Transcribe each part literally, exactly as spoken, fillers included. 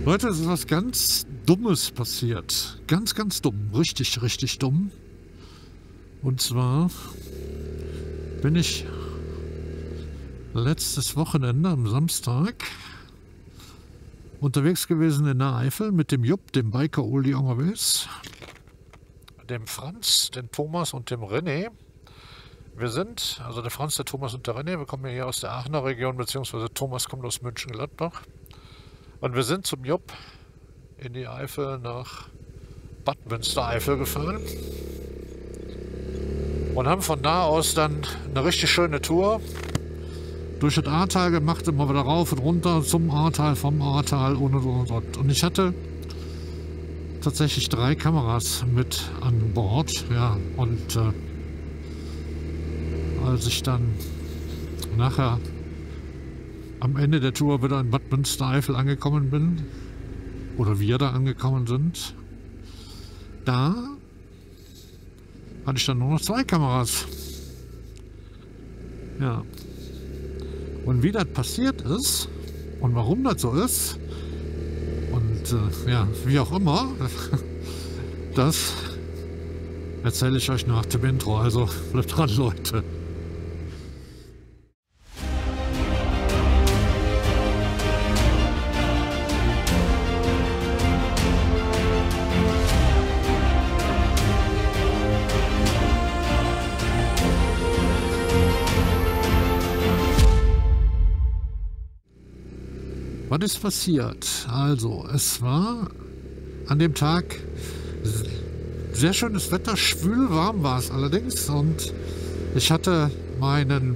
Leute, es ist was ganz Dummes passiert. Ganz, ganz dumm. Richtig, richtig dumm. Und zwar bin ich letztes Wochenende am Samstag unterwegs gewesen in der Eifel mit dem Jupp, dem Biker Uli Ongerwils, dem Franz, dem Thomas und dem René. Wir sind, also der Franz, der Thomas und der René, wir kommen ja hier aus der Aachener Region, beziehungsweise Thomas kommt aus München-Gladbach. Und wir sind zum Jupp in die Eifel nach Bad Münstereifel gefahren und haben von da aus dann eine richtig schöne Tour durch das Ahrtal gemacht, immer wieder rauf und runter zum Ahrtal, vom Ahrtal und und und und. Und ich hatte tatsächlich drei Kameras mit an Bord, ja, und äh, als ich dann nachher am Ende der Tour wieder in Bad Münstereifel angekommen bin, oder wir da angekommen sind, da hatte ich dann nur noch zwei Kameras. Ja. Und wie das passiert ist und warum das so ist und äh, ja, wie auch immer, das erzähle ich euch nach dem Intro. Also bleibt dran, Leute. Was ist passiert? Also, es war an dem Tag sehr schönes Wetter, schwül warm war es allerdings, und ich hatte meinen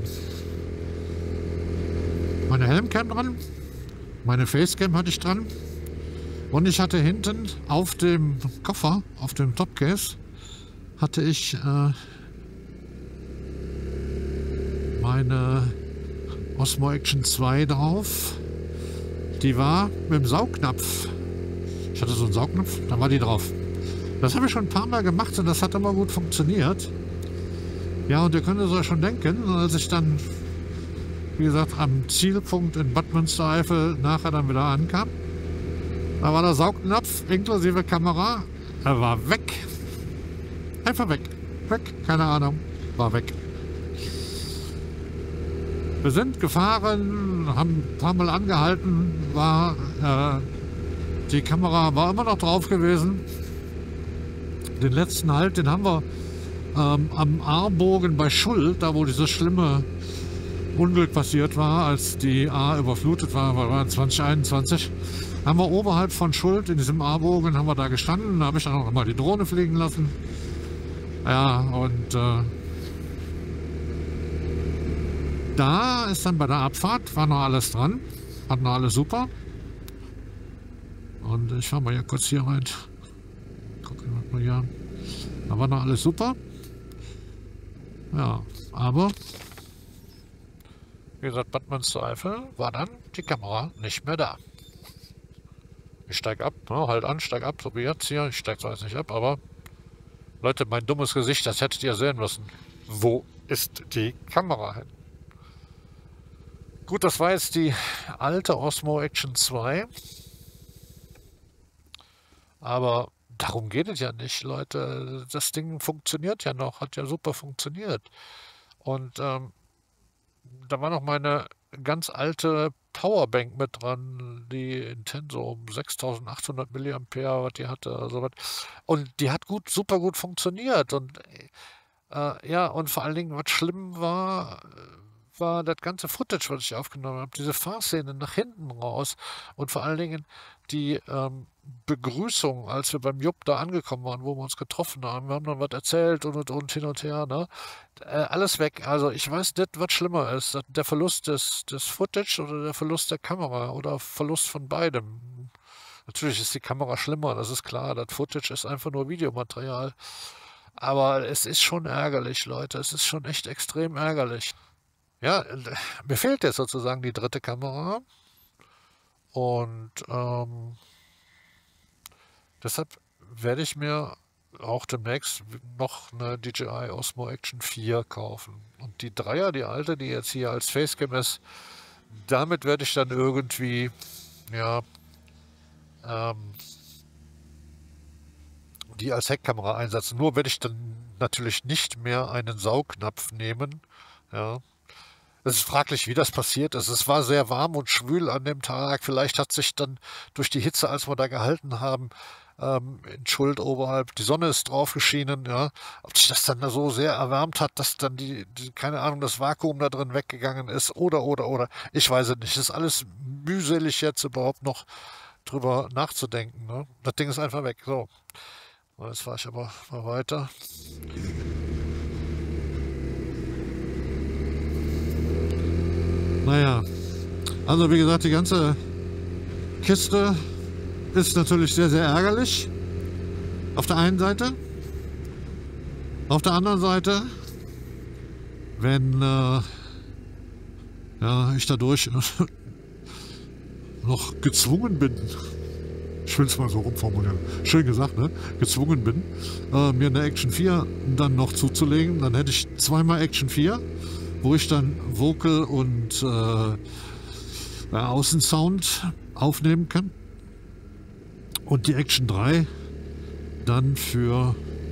meine Helmcam dran, meine Facecam hatte ich dran, und ich hatte hinten auf dem Koffer, auf dem Topcase, hatte ich äh, meine Osmo Action zwei drauf. Die war mit dem Saugnapf. Ich hatte so einen Saugnapf, da war die drauf. Das habe ich schon ein paar Mal gemacht und das hat immer gut funktioniert. Ja, und ihr könnt es euch schon denken, als ich dann, wie gesagt, am Zielpunkt in Bad Münstereifel nachher dann wieder ankam, da war der Saugnapf inklusive Kamera, er war weg. Einfach weg. Weg, keine Ahnung, war weg. Wir sind gefahren, haben ein paar Mal angehalten, war äh, die Kamera war immer noch drauf gewesen. Den letzten Halt, den haben wir ähm, am Ahrbogen bei Schuld, da wo dieses schlimme Unglück passiert war, als die Ahr überflutet war, war zwanzig einundzwanzig, haben wir oberhalb von Schuld in diesem Ahrbogen, haben wir da gestanden, da habe ich dann auch mal die Drohne fliegen lassen. Ja, und äh, da ist dann bei der Abfahrt, war noch alles dran, hat noch alles super. Und ich fahre mal hier kurz hier rein. Gucken wir mal hier an. Da war noch alles super. Ja, aber wie gesagt, Bad Münstereifel war dann die Kamera nicht mehr da. Ich steige ab, ne, halt an, steige ab, so wie jetzt hier. Ich steige zwar jetzt nicht ab, aber Leute, mein dummes Gesicht, das hättet ihr sehen müssen. Wo ist die Kamera hin? Gut, das war jetzt die alte Osmo Action zwei. Aber darum geht es ja nicht, Leute. Das Ding funktioniert ja noch, hat ja super funktioniert. Und ähm, da war noch meine ganz alte Powerbank mit dran, die Intenso um sechstausendachthundert Milliampere, was die hatte. Also was. Und die hat gut, super gut funktioniert. Und äh, ja, und vor allen Dingen, was schlimm war, war das ganze Footage, was ich aufgenommen habe, diese Fahrszene nach hinten raus und vor allen Dingen die ähm, Begrüßung, als wir beim Jupp da angekommen waren, wo wir uns getroffen haben. Wir haben dann was erzählt und und und hin und her, ne? Äh, alles weg. Also ich weiß nicht, was schlimmer ist, der Verlust des, des Footage oder der Verlust der Kamera oder Verlust von beidem. Natürlich ist die Kamera schlimmer, das ist klar. Das Footage ist einfach nur Videomaterial. Aber es ist schon ärgerlich, Leute. Es ist schon echt extrem ärgerlich. Ja, mir fehlt jetzt sozusagen die dritte Kamera und ähm, deshalb werde ich mir auch demnächst noch eine D J I Osmo Action vier kaufen. Und die Dreier, die alte, die jetzt hier als Facecam ist, damit werde ich dann irgendwie, ja, ähm, die als Heckkamera einsetzen. Nur werde ich dann natürlich nicht mehr einen Saugnapf nehmen. Ja. Es ist fraglich, wie das passiert ist. Es war sehr warm und schwül an dem Tag. Vielleicht hat sich dann durch die Hitze, als wir da gehalten haben, ähm, in Schuld oberhalb, die Sonne ist drauf geschienen, ja. Ob sich das dann da so sehr erwärmt hat, dass dann die, die, keine Ahnung, das Vakuum da drin weggegangen ist, oder, oder, oder. Ich weiß es nicht. Es ist alles mühselig jetzt überhaupt noch drüber nachzudenken, ne? Das Ding ist einfach weg. So. Jetzt fahre ich aber mal weiter. Naja, also wie gesagt, die ganze Kiste ist natürlich sehr, sehr ärgerlich. Auf der einen Seite. Auf der anderen Seite, wenn äh, ja, ich dadurch noch gezwungen bin, ich will es mal so rumformulieren, schön gesagt, ne? Gezwungen bin, äh, mir eine Action vier dann noch zuzulegen, dann hätte ich zweimal Action vier, wo ich dann Vocal und äh, ja, Außensound aufnehmen kann. Und die Action drei dann für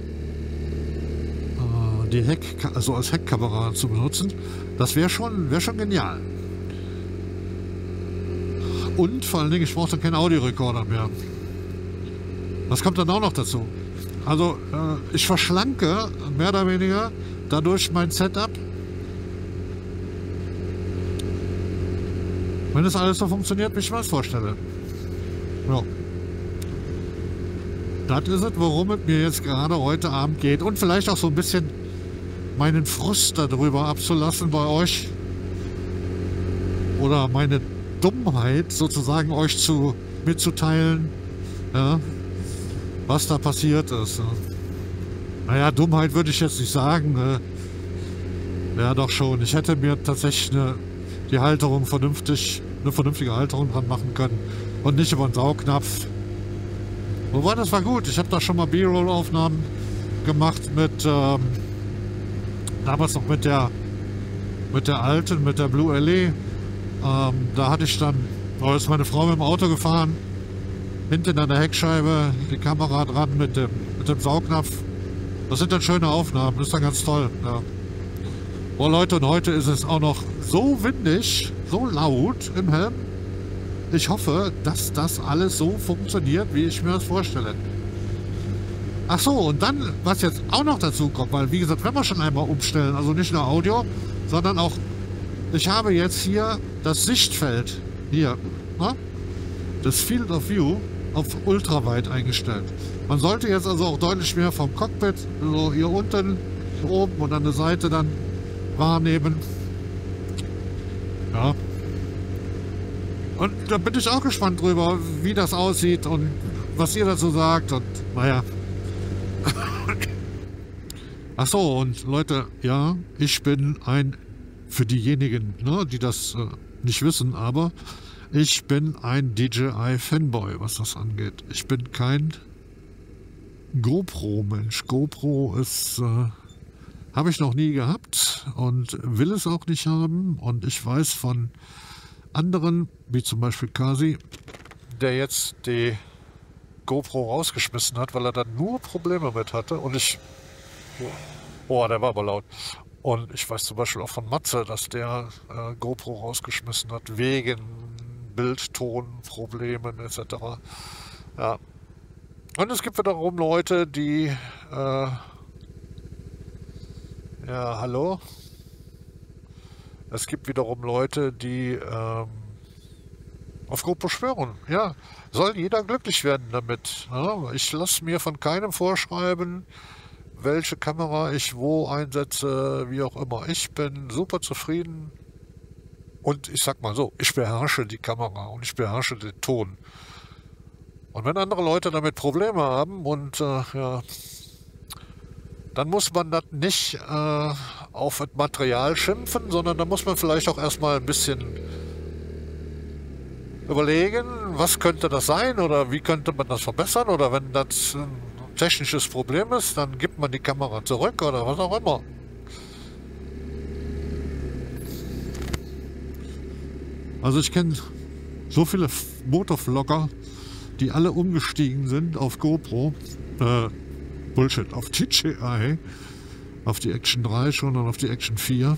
äh, die Heck, also als Heckkamera zu benutzen. Das wäre schon, wär schon genial. Und vor allen Dingen, ich brauche dann keinen Audiorekorder mehr. Was kommt dann auch noch dazu? Also äh, ich verschlanke mehr oder weniger dadurch mein Setup. Wenn das alles so funktioniert, wie ich mir das vorstelle. Ja. Das ist es, worum es mir jetzt gerade heute Abend geht. Und vielleicht auch so ein bisschen meinen Frust darüber abzulassen bei euch. Oder meine Dummheit sozusagen euch zu, mitzuteilen. Ja, was da passiert ist. Naja, Dummheit würde ich jetzt nicht sagen. Ja, doch schon. Ich hätte mir tatsächlich eine, die Halterung vernünftig, eine vernünftige Halterung dran machen können. Und nicht über einen Saugnapf. Wobei, das war gut. Ich habe da schon mal B-Roll-Aufnahmen gemacht mit, ähm, damals noch mit der, mit der alten, mit der Blue L E. Ähm, da hatte ich dann, da ist meine Frau mit dem Auto gefahren, hinten an der Heckscheibe, die Kamera dran mit dem, mit dem Saugnapf. Das sind dann schöne Aufnahmen, das ist dann ganz toll. Ja. Oh Leute, und heute ist es auch noch so windig, so laut im Helm. Ich hoffe, dass das alles so funktioniert, wie ich mir das vorstelle. Ach so, und dann, was jetzt auch noch dazu kommt, weil wie gesagt, wenn wir schon einmal umstellen, also nicht nur Audio, sondern auch, ich habe jetzt hier das Sichtfeld, hier, ne? Das Field of View auf ultraweit eingestellt. Man sollte jetzt also auch deutlich mehr vom Cockpit, so hier unten, hier oben und an der Seite dann wahrnehmen. Ja. Und da bin ich auch gespannt drüber, wie das aussieht und was ihr dazu sagt. Und naja. Ach so, und Leute, ja, ich bin ein, für diejenigen, ne, die das äh, nicht wissen, aber ich bin ein D J I-Fanboy, was das angeht. Ich bin kein GoPro-Mensch. GoPro ist, äh, habe ich noch nie gehabt und will es auch nicht haben. Und ich weiß von anderen, wie zum Beispiel Kasi, der jetzt die GoPro rausgeschmissen hat, weil er dann nur Probleme mit hatte. Und ich, boah, der war aber laut. Und ich weiß zum Beispiel auch von Matze, dass der äh, GoPro rausgeschmissen hat wegen Bildtonproblemen et cetera. Ja. Und es gibt wiederum Leute, die äh, ja, hallo? Es gibt wiederum Leute, die ähm, auf GoPro schwören. Ja, soll jeder glücklich werden damit. Ja, ich lasse mir von keinem vorschreiben, welche Kamera ich wo einsetze, wie auch immer. Ich bin super zufrieden. Und ich sag mal so, ich beherrsche die Kamera und ich beherrsche den Ton. Und wenn andere Leute damit Probleme haben und äh, ja, dann muss man das nicht äh, auf das Material schimpfen, sondern da muss man vielleicht auch erstmal ein bisschen überlegen, was könnte das sein oder wie könnte man das verbessern, oder wenn das ein technisches Problem ist, dann gibt man die Kamera zurück oder was auch immer. Also ich kenne so viele Motovlogger, die alle umgestiegen sind auf GoPro. Äh, Bullshit, auf D J I. Auf die Action drei schon und auf die Action vier.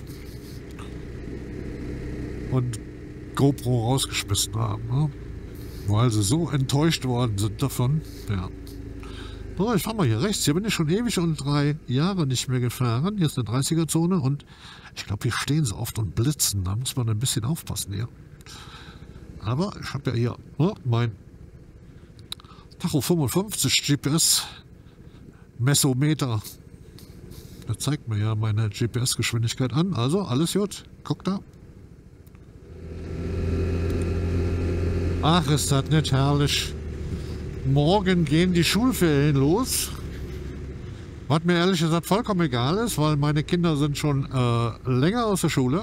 Und GoPro rausgeschmissen haben, ne? Weil sie so enttäuscht worden sind davon. Ja. So, ich fahr mal hier rechts. Hier bin ich schon ewig und drei Jahre nicht mehr gefahren. Hier ist eine dreißiger-Zone und ich glaube, hier stehen sie oft und blitzen. Da muss man ein bisschen aufpassen hier. Aber ich habe ja hier ne, mein Tacho fünfundfünfzig G P S Messometer. Der zeigt mir ja meine G P S-Geschwindigkeit an. Also alles gut. Guck da. Ach, ist das nicht herrlich. Morgen gehen die Schulferien los. Was mir ehrlich gesagt vollkommen egal ist, weil meine Kinder sind schon äh, länger aus der Schule.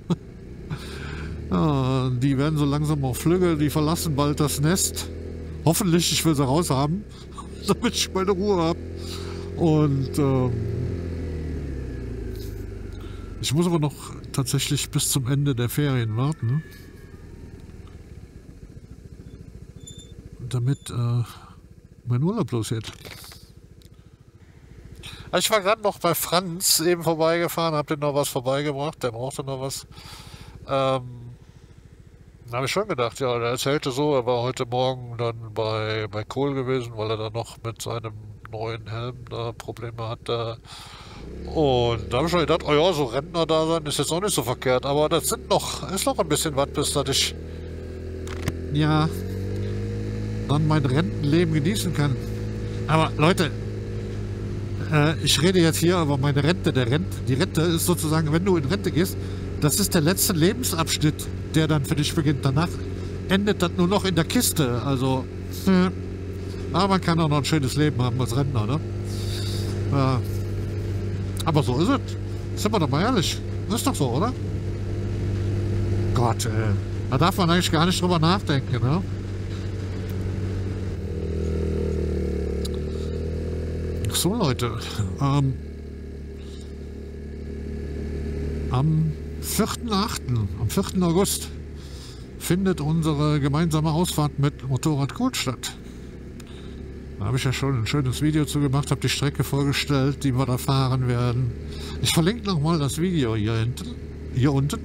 Ja, die werden so langsam auch flügge, die verlassen bald das Nest. Hoffentlich, ich will sie raus haben, damit ich meine Ruhe habe. Und ähm, ich muss aber noch tatsächlich bis zum Ende der Ferien warten. Damit äh, mein Urlaub losgeht. Ich war gerade noch bei Franz eben vorbeigefahren, hab dem noch was vorbeigebracht, der brauchte noch was. Ähm, da habe ich schon gedacht, ja, der erzählte so, er war heute Morgen dann bei, bei Kohl gewesen, weil er dann noch mit seinem neuen Helm da Probleme hatte. Und da habe ich schon gedacht, oh ja, so Rentner da sein ist jetzt auch nicht so verkehrt, aber das sind noch, ist noch ein bisschen was, bis dass ich ja dann mein Rentenleben genießen kann. Aber Leute, äh, ich rede jetzt hier über meine Rente. Der Rente. Die Rente ist sozusagen, wenn du in Rente gehst, das ist der letzte Lebensabschnitt, der dann für dich beginnt. Danach endet das nur noch in der Kiste. Also, äh, aber man kann auch noch ein schönes Leben haben als Rentner, ne? Äh, aber so ist es. Sind wir doch mal ehrlich. Ist doch so, oder? Gott, äh, da darf man eigentlich gar nicht drüber nachdenken, ne? So Leute, ähm, am vierten achten, am vierten August findet unsere gemeinsame Ausfahrt mit Motorrad Kohl statt. Da habe ich ja schon ein schönes Video zu gemacht, habe die Strecke vorgestellt, die wir da fahren werden. Ich verlinke nochmal das Video hier hinten, hier unten.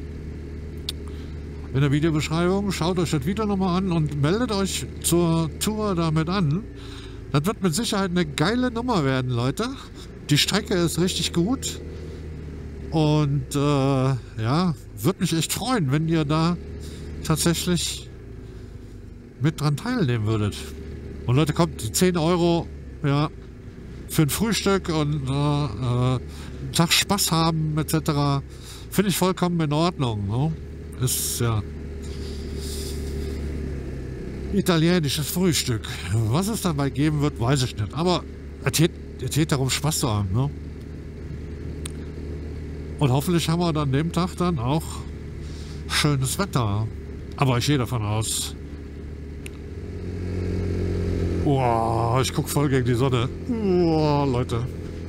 In der Videobeschreibung schaut euch das Video nochmal an und meldet euch zur Tour damit an. Das wird mit Sicherheit eine geile Nummer werden, Leute. Die Strecke ist richtig gut. Und äh, ja, würde mich echt freuen, wenn ihr da tatsächlich mit dran teilnehmen würdet. Und Leute, kommt, die zehn Euro ja, für ein Frühstück und äh, äh, einen Tag Spaß haben et cetera. Finde ich vollkommen in Ordnung. Ne? Ist ja italienisches Frühstück. Was es dabei geben wird, weiß ich nicht. Aber es geht, es geht darum, Spaß zu haben. Ne? Und hoffentlich haben wir dann an dem Tag dann auch schönes Wetter. Aber ich gehe davon aus. Oh, ich gucke voll gegen die Sonne. Oh, Leute.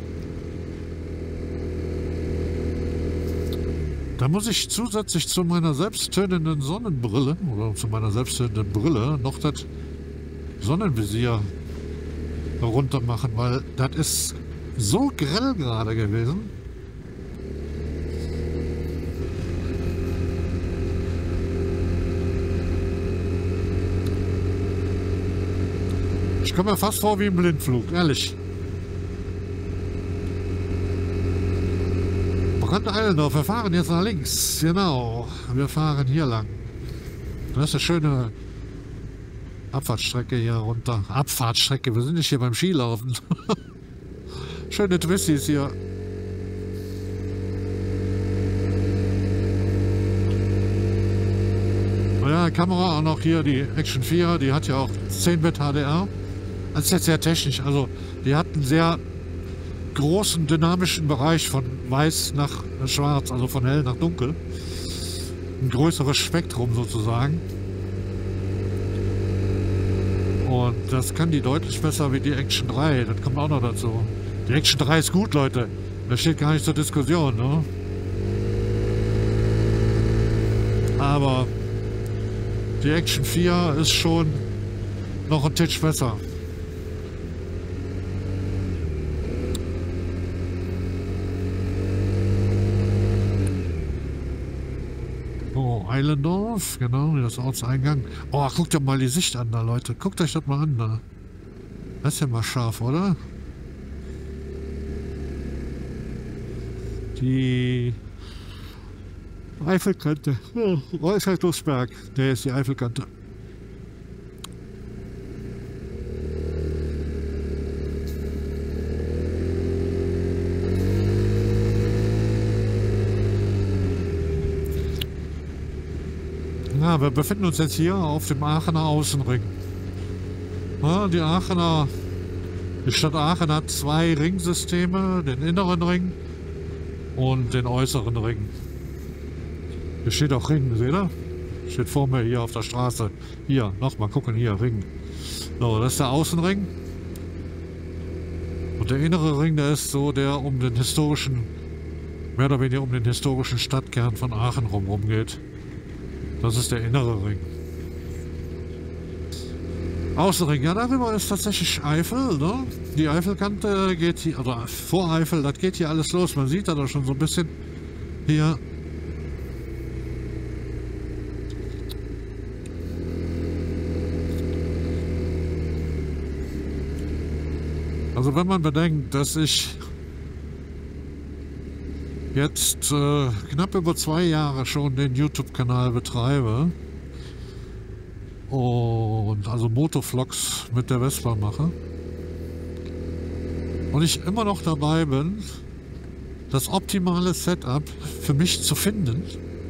Da muss ich zusätzlich zu meiner selbsttönenden Sonnenbrille oder zu meiner selbsttönenden Brille noch das Sonnenvisier runter machen, weil das ist so grell gerade gewesen. Ich komme mir fast vor wie im Blindflug, ehrlich. Brandeilendorf, wir fahren jetzt nach links. Genau, wir fahren hier lang. Das ist eine schöne Abfahrtsstrecke hier runter. Abfahrtsstrecke, wir sind nicht hier beim Skilaufen. Schöne Twisties hier. Ja, Kamera auch noch hier, die Action vier, die hat ja auch zehn Bit H D R. Das ist jetzt sehr technisch, also die hat einen sehr großen dynamischen Bereich von weiß nach schwarz, also von hell nach dunkel. Ein größeres Spektrum sozusagen. Und das kann die deutlich besser wie die Action drei, das kommt auch noch dazu. Die Action drei ist gut, Leute. Das steht gar nicht zur Diskussion, ne? Aber die Action vier ist schon noch ein Tisch besser. Oh, Eilendorf, genau, das Ortseingang. Oh, guckt euch mal die Sicht an da, Leute. Guckt euch das mal an da. Das ist ja mal scharf, oder? Die Eifelkante. Oh, Reushaltungsberg. Der ist die Eifelkante. Ja, wir befinden uns jetzt hier auf dem Aachener Außenring. Ja, die Aachener, die Stadt Aachen hat zwei Ringsysteme, den inneren Ring und den äußeren Ring. Hier steht auch Ring, seht ihr? Steht vor mir hier auf der Straße. Hier, nochmal gucken, hier, Ring. So, das ist der Außenring. Und der innere Ring, der ist so der um den historischen, mehr oder weniger um den historischen Stadtkern von Aachen rum geht. Das ist der innere Ring. Außenring, ja, darüber ist tatsächlich Eifel, ne? Die Eifelkante geht hier, oder vor Eifel, das geht hier alles los. Man sieht da doch schon so ein bisschen hier. Also wenn man bedenkt, dass ich jetzt äh, knapp über zwei Jahre schon den YouTube-Kanal betreibe und also Motovlogs mit der Vespa mache und ich immer noch dabei bin, das optimale Setup für mich zu finden,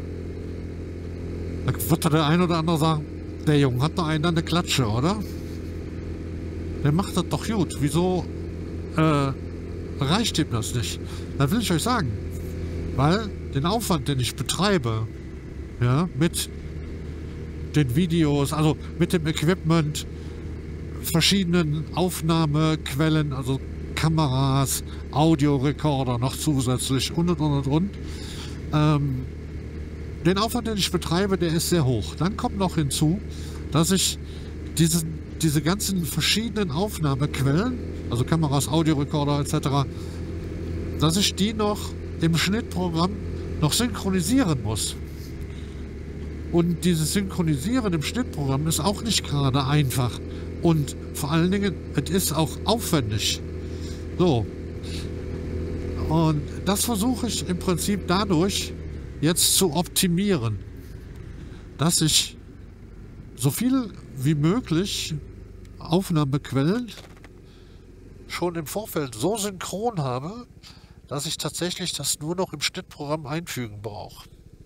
da wird der ein oder andere sagen, der Junge hat doch einen an der Klatsche, oder? Der macht das doch gut. Wieso äh, reicht ihm das nicht? Da will ich euch sagen, weil den Aufwand, den ich betreibe, ja, mit den Videos, also mit dem Equipment, verschiedenen Aufnahmequellen, also Kameras, Audiorekorder noch zusätzlich und und und und und. Ähm, den Aufwand, den ich betreibe, der ist sehr hoch. Dann kommt noch hinzu, dass ich diesen, diese ganzen verschiedenen Aufnahmequellen, also Kameras, Audiorekorder et cetera, dass ich die noch im Schnittprogramm noch synchronisieren muss. Und dieses Synchronisieren im Schnittprogramm ist auch nicht gerade einfach. Und vor allen Dingen, es ist auch aufwendig. So. Und das versuche ich im Prinzip dadurch jetzt zu optimieren, dass ich so viel wie möglich Aufnahmequellen schon im Vorfeld so synchron habe, dass ich tatsächlich das nur noch im Schnittprogramm einfügen brauche.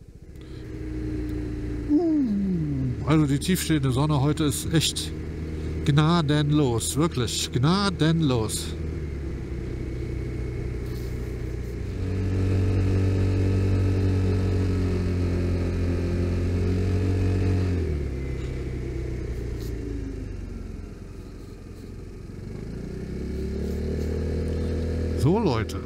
Also die tiefstehende Sonne heute ist echt gnadenlos, wirklich gnadenlos. So, Leute.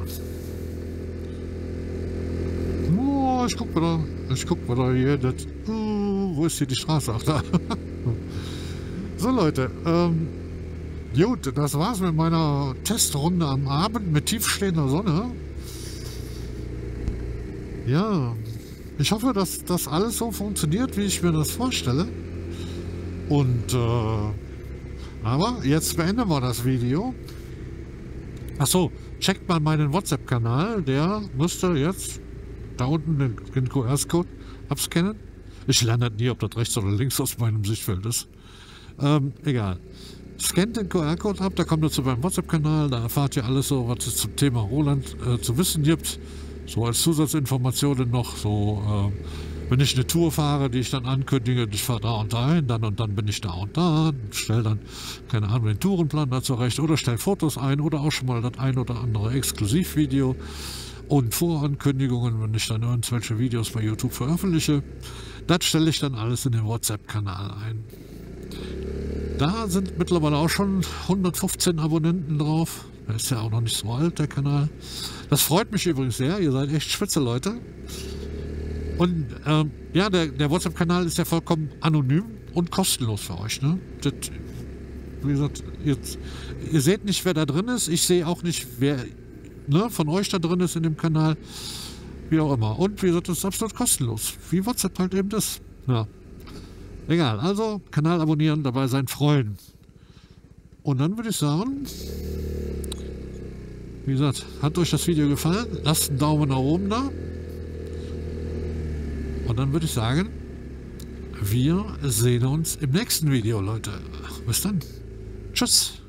Oh, ich guck mal da. Ich guck mal da hier. Das, oh, wo ist hier die Straße? Ach, da. So, Leute. Ähm, gut, das war's mit meiner Testrunde am Abend mit tiefstehender Sonne. Ja. Ich hoffe, dass das alles so funktioniert, wie ich mir das vorstelle. Und, äh, aber jetzt beenden wir das Video. Ach so, checkt mal meinen WhatsApp-Kanal, der müsste jetzt da unten den, den Q R-Code abscannen. Ich lerne nie, ob das rechts oder links aus meinem Sichtfeld ist. Ähm, egal. Scannt den Q R-Code ab, da kommt ihr zu meinem WhatsApp-Kanal, da erfahrt ihr alles so, was es zum Thema Roland äh, zu wissen gibt. So als Zusatzinformationen noch, so, äh, wenn ich eine Tour fahre, die ich dann ankündige, ich fahre da und dahin, dann und dann bin ich da und da, stelle dann, keine Ahnung, den Tourenplan dazu recht oder stelle Fotos ein oder auch schon mal das ein oder andere Exklusivvideo und Vorankündigungen, wenn ich dann irgendwelche Videos bei YouTube veröffentliche. Das stelle ich dann alles in den WhatsApp-Kanal ein. Da sind mittlerweile auch schon hundertfünfzehn Abonnenten drauf. Der ist ja auch noch nicht so alt, der Kanal. Das freut mich übrigens sehr, ihr seid echt spitze Leute. Und ähm, ja, der, der WhatsApp-Kanal ist ja vollkommen anonym und kostenlos für euch. Ne? Das Wie gesagt, jetzt, ihr seht nicht, wer da drin ist. Ich sehe auch nicht, wer, ne, von euch da drin ist in dem Kanal. Wie auch immer. Und wie gesagt, das ist absolut kostenlos. Wie WhatsApp halt eben ist. Ja. Egal. Also, Kanal abonnieren, dabei sein, freuen. Und dann würde ich sagen, wie gesagt, hat euch das Video gefallen? Lasst einen Daumen nach oben da. Und dann würde ich sagen, wir sehen uns im nächsten Video, Leute. Bis dann. Tschüss.